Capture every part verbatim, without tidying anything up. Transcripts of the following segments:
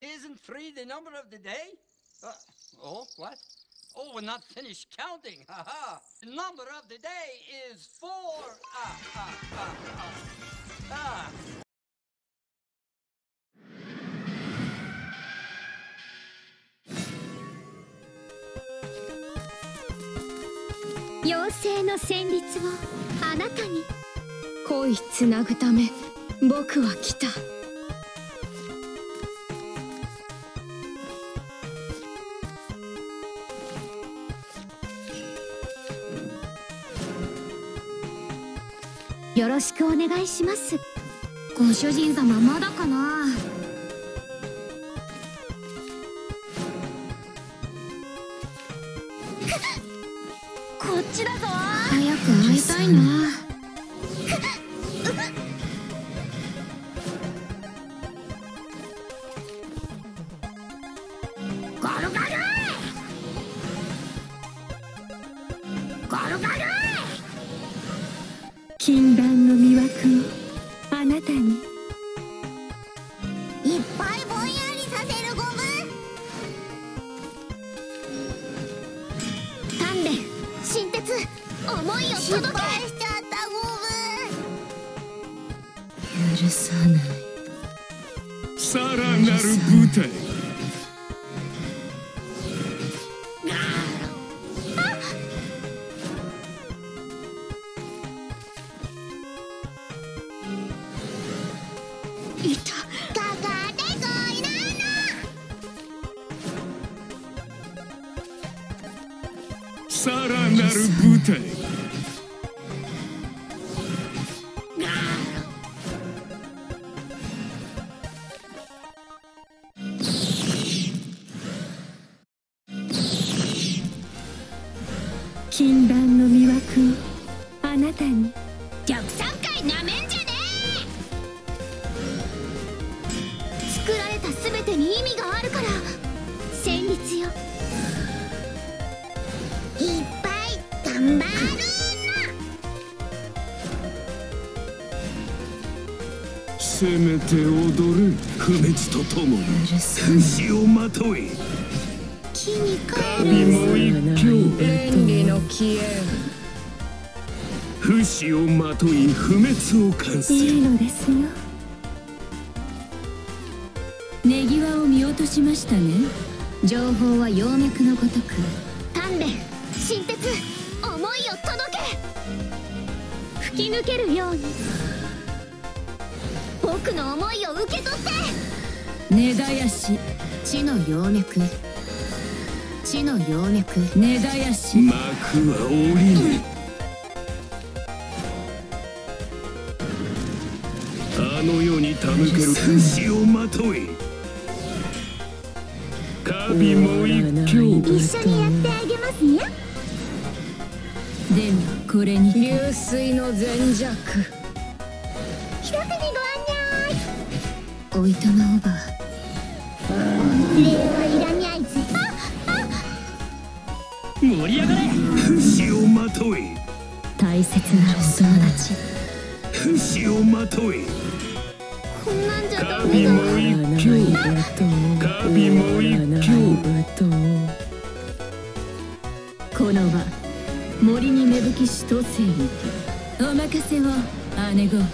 Isn't three the number of the day? Uh, oh, what? Oh, we're not finished counting. Ha ha. The number of the day is four. Ah, ah, ah, ah. Ah. 妖精の旋律をあなたに恋つなぐため僕は来た。よろしくお願いします。ご主人様まだかな。こっちだぞ。早く会いたいな。ガルガルガルガル。禁断の魅惑をあなたに。いっぱいぼんやりさせるゴム。丹田新鉄思いを届け。失敗しちゃったゴム。許さない。 さらなる舞台。さらなる舞台。 禁断の魅惑をあなたに。逆三回なめんじゃねえ。作られた全てに意味があるから。旋律よ。いっぱい頑張るな。 せめて踊る不滅とともに不死をまとえ。 木に帰神も一挙便利の消え。 不死をまとい不滅を完成。 いいのですよ。ネギワを見落としましたね。情報は葉脈のごとく。丹田新鉄思いを届け。吹き抜けるように僕の思いを受け取って。根絶やし地の葉脈。地の葉脈根絶やし。 幕は降りぬ。あの世に手向ける不死をまとえ。神も一挙。 一緒にやってあげますね。でもこれに流水の全弱。一つにご案内。おいとまおば。礼はいらにゃいぜ。 盛り上がれ。不死をまとえ。 大切なお友達。 不死をまとえ。 こんなんじゃダメ神だ。 も一挙。神も一挙。 この場森に芽吹きし都政にてお任せを姉御。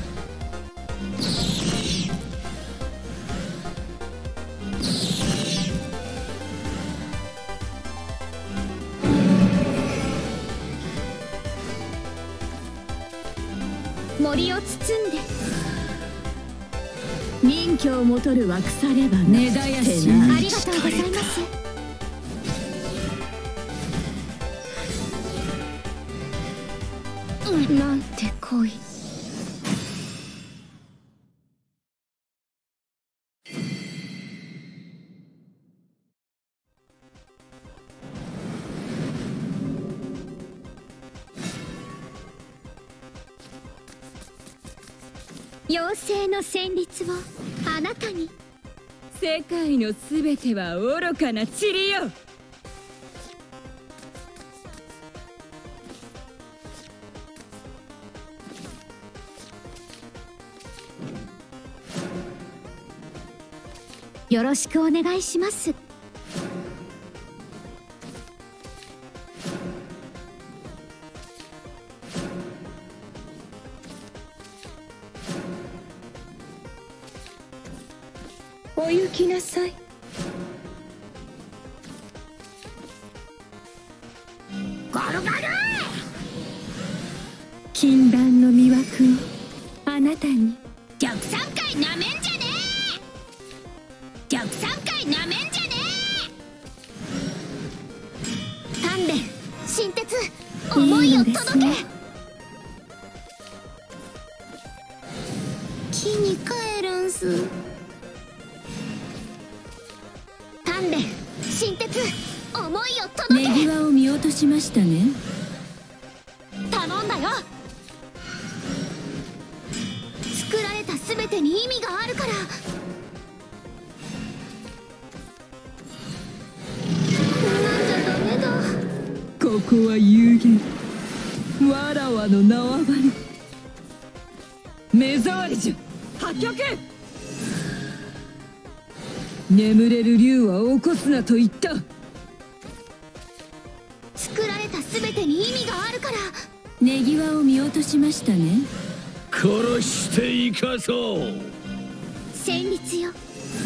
森を包んで任居をもとるは腐れば根絶やし。ありがとうございます。なんて恋。妖精の旋律をあなたに。世界のすべては愚かな塵よ。 よろしくお願いします。お行きなさい。ゴロゴロ。禁断の魅惑をあなたに。逆三回なめんじゃねえ。逆三回なめんじゃねえ。丹田新鉄思いを届け。木に帰るんす。丹田新鉄思いを届け。ねぎわを見落としましたね。頼んだよ。作られた全てに意味があるから。こんなんじゃダメだ。ここは有限。わらわの縄張り。目障りじゃ破局。眠れる竜は起こすなと言った。作られた全てに意味があるから。ねぎわを見落としましたね。 殺していかそう。 戦慄よ。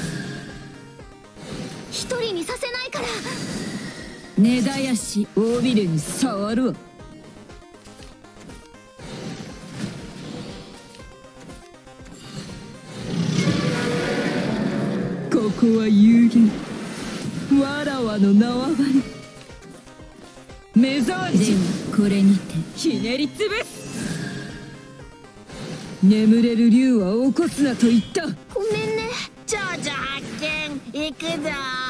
一人にさせないから。根絶やし尾びれに触るわ。ここは有限。わらわの縄張り。目障りじゃ。これにてひねりつぶす。眠れる竜は起こすなと言った。ごめんね。長女発見。行くぞ。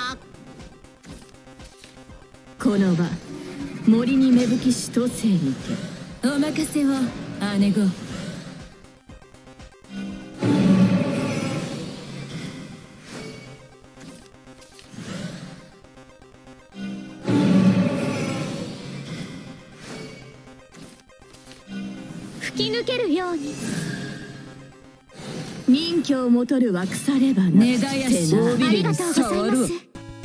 この場森に芽吹きし都政にてお任せを姉御。吹き抜けるように。任侠もとる枠さればな。根絶やしありがとうございます。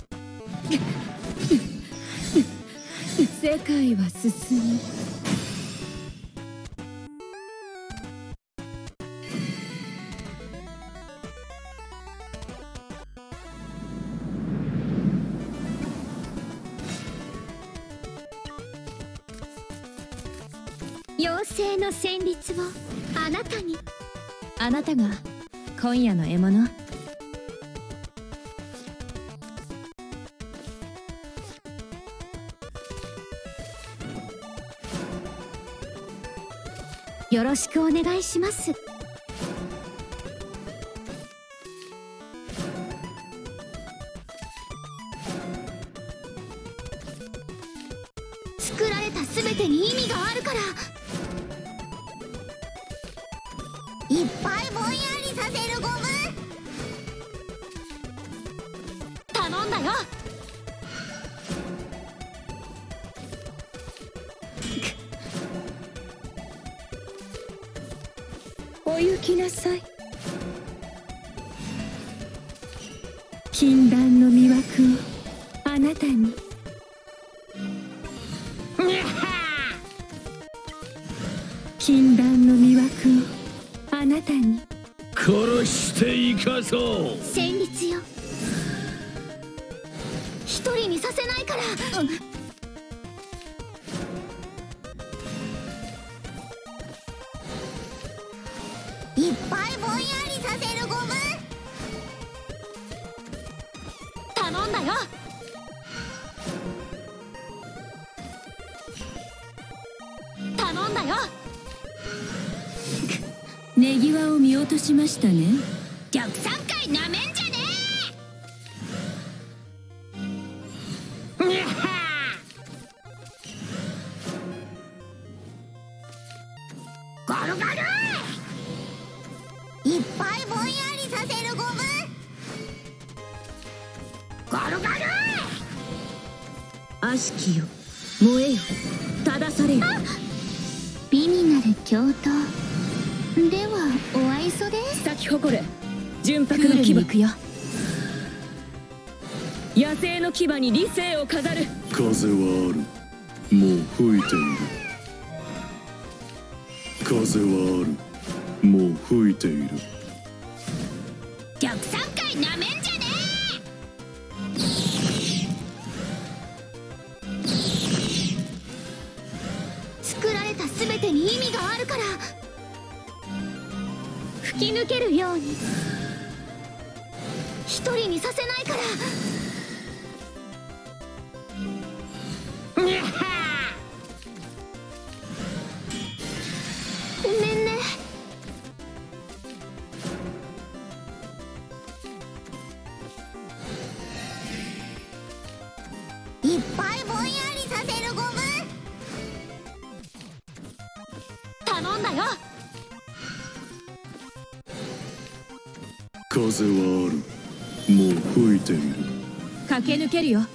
世界は進む。妖精の旋律をあなたに。あなたが今夜の獲物。よろしくお願いします。作られた全てに意味があるから。いっぱいぼんやりさせるゴム。頼んだよ。お行きなさい。禁断の魅惑をあなたに。禁断の魅惑をあなたに。 殺していかそう。 戦慄よ。一人にさせないから。うん、いっぱいぼんやりさせるゴム。頼んだよ。頼んだよ。ねぎわを見落としましたね。逆三回なめんじゃねえ。にゃはゴロゴロ。いっぱいぼんやりさせるゴム。ゴロゴロ。悪しきよ燃えよ正されよ。美になる共闘ではお愛想です。咲き誇れ純白の牙。よ野生の牙に理性を飾る。 風はある。もう吹いている。風はある。もう吹いている。 逆三回なめんじゃねえ。作られた全てに意味があるから、吹き抜けるように。一人にさせないから。ごめんね。いっぱいぼんやりさせるゴム頼んだよ。 風はある。もう吹いている。 駆け抜けるよ。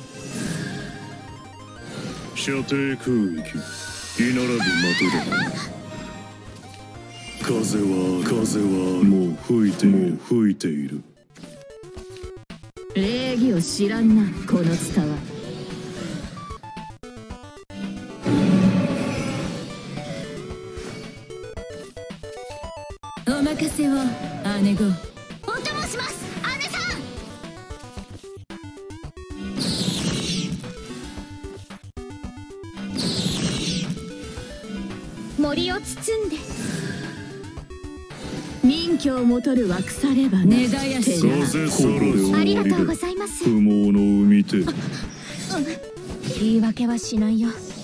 射程空域居並ぶ的だ。風は風はもう吹いている。もう吹いている。 礼儀を知らんな、このツタは。お任せを、姉御。 お供します、姉さん。森を包んで任侠も取るは腐れば根絶やし。 風そろありがとうございます。 不毛の海手。 言い訳はしないよ。